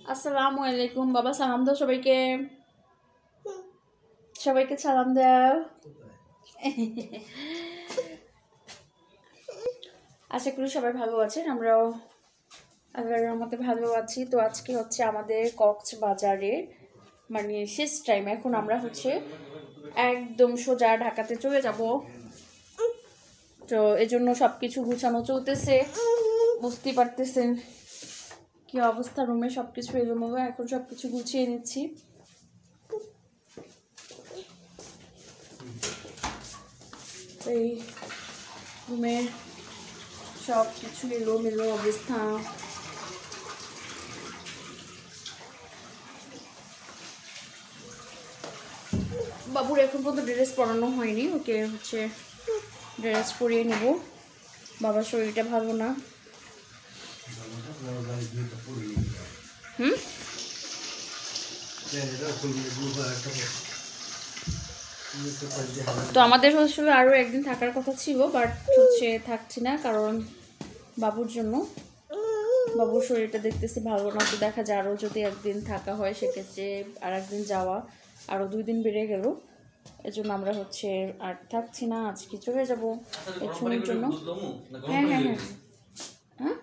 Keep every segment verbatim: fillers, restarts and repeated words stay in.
আসসালামু আলাইকুম বাবা, সালাম দাও সবাইকে। সবাইকে সালাম দাও। আশা করি সবাই ভালো আছেন, আমরাও আল্লাহর রহমতে ভালো আছি। তো আজকে হচ্ছে আমাদের কক্সবাজারের মানে শেষ টাইম। এখন আমরা হচ্ছে একদম সোজা ঢাকাতে চলে যাব। তো এই জন্য সব কিছু গুছানো চলতেছে, বুঝতেই পারতেছেন কি অবস্থা। রুমে সব কিছু এলোমেলো, এখন সব কিছু গুছিয়ে নিচ্ছি। এই রুমের সব কিছু এলোমেলো অবস্থা। বাবুর এখন পর্যন্ত ড্রেস পরানো হয়নি, ওকে হচ্ছে ড্রেস পরিয়ে নেব। বাবার শরীরটা ভালো না। হুম তো আমাদের আসলে আরও একদিন থাকার কথা ছিল, বাট হচ্ছে থাকছি না, কারণ বাবুর জন্য। বাবুর শরীরটা দেখতেছি ভালো না, তো দেখা যায় আরও যদি একদিন থাকা হয় সেক্ষেত্রে আর একদিন যাওয়া আরও দুই দিন বেড়ে গেল। এজন্য আমরা হচ্ছে আর থাকছি না, আজকে চলে যাবো এক সময়ের জন্য। হ্যাঁ হ্যাঁ হ্যাঁ হ্যাঁ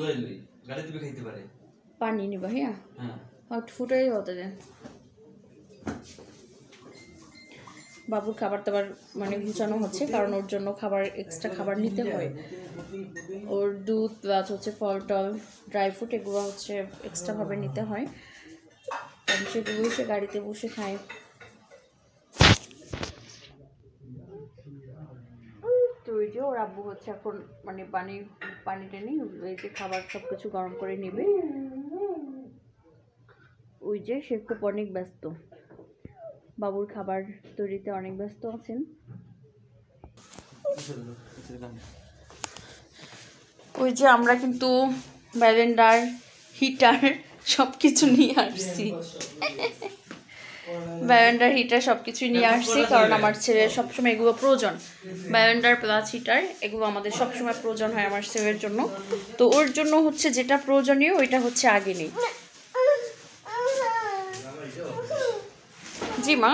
পানি নিবা। হ্যাঁ হট ফুটাই হতে দেন। বাবুর খাবার দাবার মানে গুছানো হচ্ছে, কারণ ওর জন্য খাবার এক্সট্রা খাবার নিতে হয়। ওর দুধ প্লাস হচ্ছে ফল টল ড্রাই ফ্রুট এগুলো হচ্ছে এক্সট্রাভাবে নিতে হয়, কারণ সেগুলোই সে গাড়িতে বসে খায়। তো ওই যে ওর আব্বু হচ্ছে এখন মানে পানি পানিটা নেই, এই যে খাবার সব কিছু গরম করে নেবে। ওই যে সে খুব অনেক ব্যস্ত, বাবুর খাবার তৈরিতে অনেক ব্যস্ত আছেন। ওই যে আমরা কিন্তু ব্যালেন্ডার হিটার সব কিছু নিয়ে আসছি। ব্যালেন্ডার হিটার সব কিছুই নিয়ে আসছি, কারণ আমার ছেলের সবসময় এগুলো প্রয়োজন। ব্যালেন্ডার প্লাস হিটার এগুলো আমাদের সবসময় প্রয়োজন হয় আমার ছেলের জন্য। তো ওর জন্য হচ্ছে যেটা প্রয়োজনীয় ওইটা হচ্ছে আগে নেই। জি মা,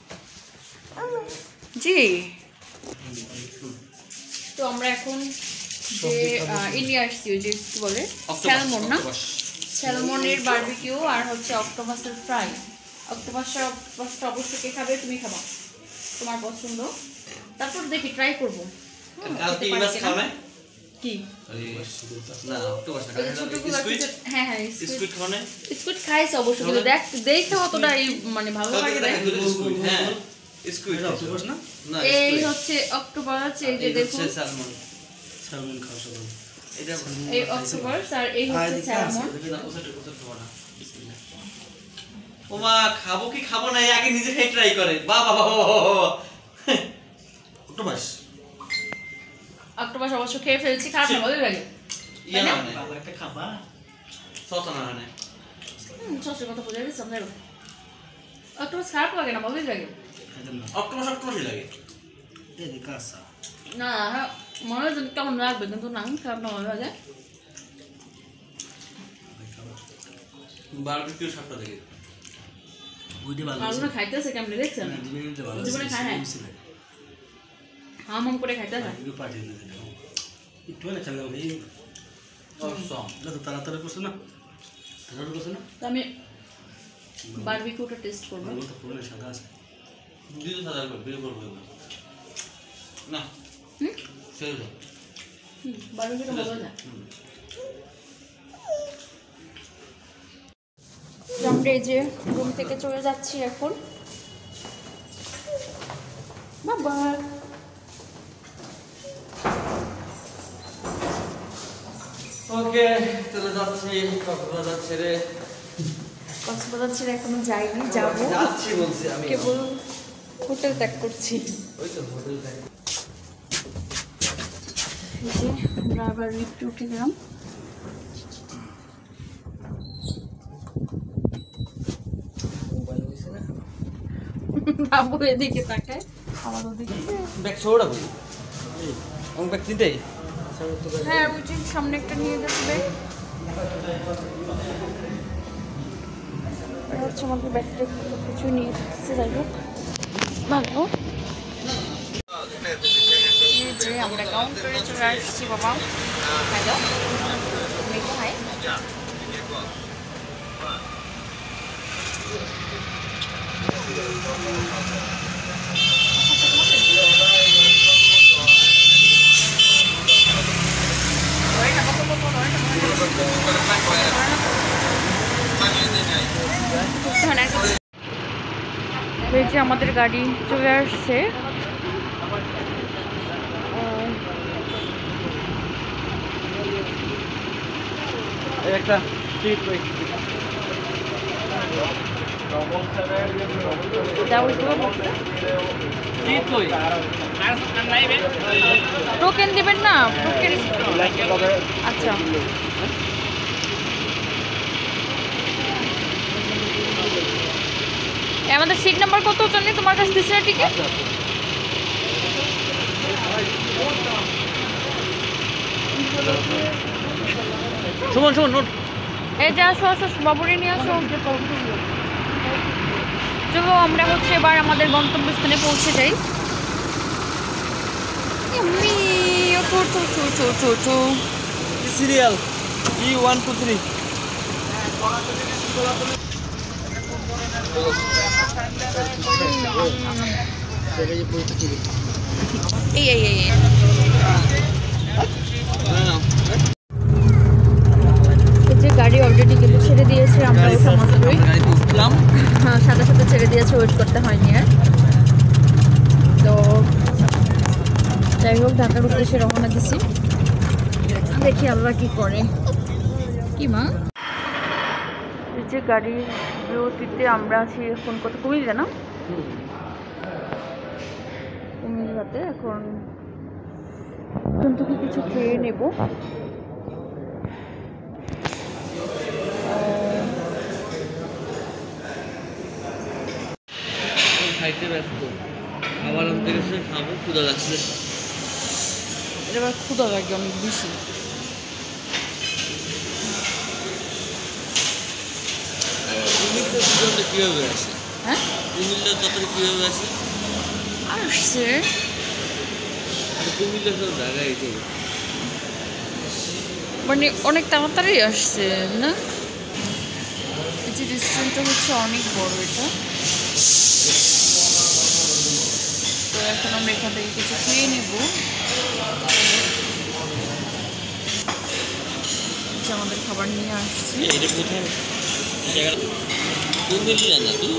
জি। তো আমরা এখন যে ইন্ডিয়া আসছি, ওই যে কি বলে স্যালমন না, স্যালমনের বারবিকিউ আর হচ্ছে অক্টোপাসের ফ্রাই। অক্টোপাসটা অক্টোপাসটা অবশ্যই কে খাবে, তুমি খাবা, তোমার পছন্দ। তারপর দেখি ট্রাই করবো। কি না অক্টোপাস না, স্কুইড। হ্যাঁ হ্যাঁ স্কুইড খানে, স্কুইড খাইছে অবশ্যই, কিন্তু দেখ দেখতে অতটা এই মানে ভালো লাগে না। হ্যাঁ স্কুইড অক্টোপাস না, না এই হচ্ছে অক্টোপাস। এই যে দেখুন স্যালমন, স্যালমন খাওয়া সব এটা এই অক্টোপাস আর এই হচ্ছে স্যালমন। ওমা খাবো কি খাবো না আগে নিজে খেয়ে ট্রাই করে। বাহ বাহ বাহ। অক্টোপাস অক্টোপাস অবশ্য খেয়ে ফেলছি, খারাপ না, ভালোই লাগে। ইয়া না বাবা একটা খাবা সত না মানে হুম সসের কথা বলে দিছ আমরা। অক্টোপাস খারাপ লাগে না, ভালোই লাগে। অক্টোপাস অক্টোপাসই লাগে এই যে কাঁচা না মনে হয় কেমন লাগবে, কিন্তু না খারাপ না, ভালো লাগে। বারবিকিউ সাতটা থেকে ওইটা ভালো আছে। আমরা খাইতেছে কেমনে দেখছেন, জীবনে খায় না, হাম হাম করে খাইতেছে। ভিডিও পাঠিয়ে দিতে দাও একটু না খেলা ভাই। অসম এটা তো তাড়াতাড়ি করছ না, তাড়াতাড়ি করছ না। তো আমি বারবিকিউটা টেস্ট করব। আমি তো পুরো সাদা আছে, দুই সাদা করব, বিল করব না। হুম সেই দাও। হুম বারবিকিউটা ভালো না। আমরা এই যে রুম থেকে চলে যাচ্ছি এখন। বাবা ওকে চলে যাচ্ছি কক্সবাজার ছেড়ে। কক্সবাজার ছেড়ে এখনো যাইনি, যাবো যাচ্ছি বলছি আমি, কেবল হোটেল ত্যাগ করছি। ওই তো হোটেল ত্যাগ। এই যে আমরা আবার লিফটে উঠে গেলাম। বাবু এদিকে তাকায়, আমার ওদিকে। ব্যাগ ছোড়া বলি এবং ব্যাগ তিনটেই। হ্যাঁ ওই যে সামনে একটা নিয়ে যাচ্ছে ব্যাগ। হচ্ছে আমাদের ব্যাগটা কিছু নিয়ে এসেছে, যাই হোক ভালো। যে আমরা কাউন্টারে চলে আসছি বাবা। Hello hi. এই যে আমাদের গাড়ি চলে আসছে। একটা টোকেন দিবেন না? আচ্ছা আমাদের সিট নাম্বার কত জানি তোমার কাছে দিচ্ছে না টিকিট? সুমন সুমন নোট এই যে আসো আসো বাবুরে নিয়ে আসো। চলো আমরা হচ্ছে এবার আমাদের গন্তব্যস্থানে পৌঁছে যাই। Serial E one two three. এই এই এই যে গাড়ি অলরেডি কিন্তু ছেড়ে দিয়েছে, আমরা মাত্রই হ্যাঁ সাথে সাথে ছেড়ে দিয়েছে, ওয়েট করতে হয়নি আর। তো যাই হোক ঢাকার উদ্দেশ্যে রওনা দিছি, দেখি আল্লাহ কি করে। কি মা এই যে গাড়ির বিরতিতে আমরা আছি এখন কত কুমিল্লা না কুমিল্লাতে। এখন এখন থেকে কিছু খেয়ে নেব। খাইতে ব্যস্ত, খাবার আনতে গেছে, খাবো, ক্ষুধা লাগছে। এবার ক্ষুধা লাগে অনেক বেশি। কিভাবে আসে? হ্যাঁ কুমিল্লা যতটা কিভাবে আসে? আসছে কুমিল্লা সব ঢাকায় এসে মানে অনেক তাড়াতাড়ি আসছে না। এই যে রেস্টুরেন্টটা হচ্ছে অনেক বড় এটা। তো এখন আমরা এখান থেকে কিছু খেয়ে নেব। আমাদের খাবার নিয়ে আসছি। এটা কোথায় কুমিল্লা না তো?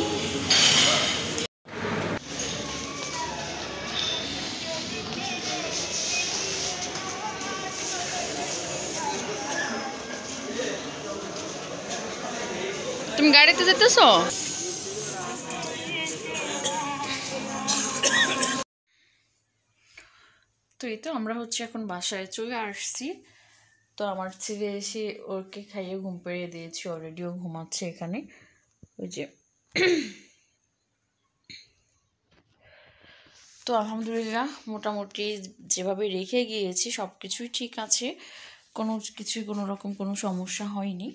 তুমি গাড়িতে যেতেছো? তো এই তো আমরা হচ্ছে এখন বাসায় চলে আসছি। তো আমার ছেলে এসে ওকে খাইয়ে ঘুম পাড়িয়ে দিয়েছি, অলরেডিও ঘুমাচ্ছে এখানে। ওই যে তো আলহামদুলিল্লাহ মোটামুটি যেভাবে রেখে গিয়েছি সব কিছুই ঠিক আছে, কোনো কিছুই কোনো রকম কোনো সমস্যা হয়নি।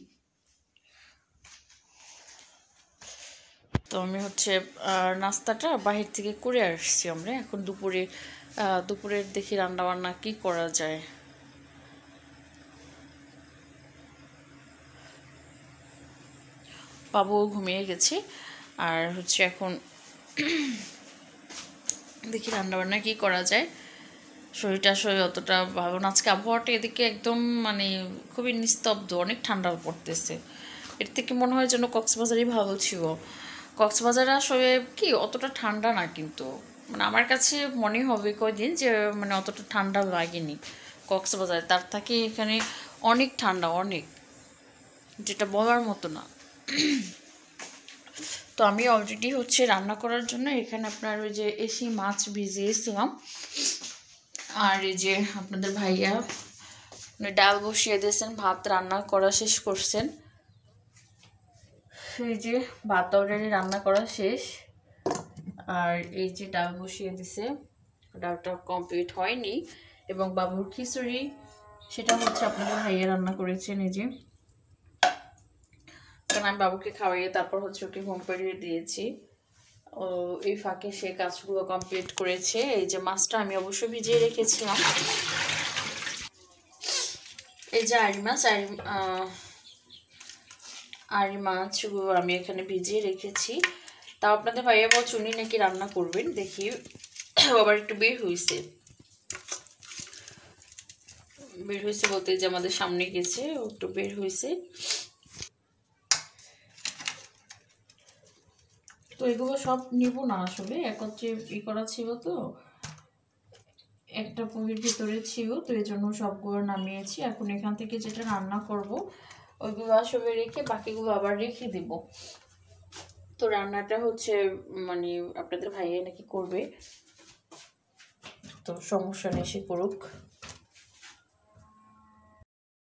তো আমি হচ্ছে নাস্তাটা বাহির থেকে করে আসছি আমরা। এখন দুপুরে দুপুরের দেখি রান্নাবান্না কি করা যায়। বাবুও ঘুমিয়ে গেছে, আর হচ্ছে এখন দেখি রান্নাবান্না কি করা যায়। শরীরটা আসলে অতটা ভালো না আজকে। আবহাওয়াটা এদিকে একদম মানে খুবই নিস্তব্ধ, অনেক ঠান্ডা পড়তেছে। এর থেকে মনে হয় যেন কক্সবাজারই ভালো ছিল। কক্সবাজারে আসলে কি অতটা ঠান্ডা না, কিন্তু মানে আমার কাছে মনে হবে কয়দিন যে মানে অতটা ঠান্ডা লাগেনি কক্সবাজারে, তার থেকে এখানে অনেক ঠান্ডা, অনেক, যেটা বলার মতো না। তো আমি অলরেডি হচ্ছে রান্না করার জন্য এখানে আপনার ওই যে এসি মাছ ভিজিয়েছিলাম, আর এই যে আপনাদের ভাইয়া ডাল বসিয়ে দিয়েছেন, ভাত রান্না করা শেষ করছেন। এই যে ভাত অলরেডি রান্না করা শেষ, আর এই যে ডাল বসিয়ে দিছে, ডালটা কমপ্লিট হয়নি। এবং বাবুর খিচুড়ি সেটা হচ্ছে আপনাদের ভাইয়া রান্না করেছেন। এই যে মাঝখানে আমি বাবুকে খাওয়াইয়ে তারপর হচ্ছে ওকে ঘুম পাড়িয়ে দিয়েছি। ও এই ফাঁকে সে কাজগুলো কমপ্লিট করেছে। এই যে মাছটা আমি অবশ্যই ভিজিয়ে রেখেছিলাম, এই যে আড়ি মাছ, আড়ি আড়ি মাছগুলো আমি এখানে ভিজিয়ে রেখেছি। তাও আপনাদের ভাইয়া বলছে উনি নাকি রান্না করবেন, দেখি আবার একটু বের হয়েছে বের হয়েছে বলতে যে আমাদের সামনে গেছে, একটু বের হয়েছে। তো এগুলো সব নিব না, আসলে একত্রে ই করা ছিল, তো একটা পুরির ভিতরে ছিল, তো এই জন্য সবগুলো নামিয়েছি। এখন এখান থেকে যেটা রান্না করব ওইগুলো আসলে রেখে বাকিগুলো আবার রেখে দিব। তো রান্নাটা হচ্ছে মানে আপনাদের ভাইয়া নাকি করবে, তো সমস্যা নেই, সে করুক।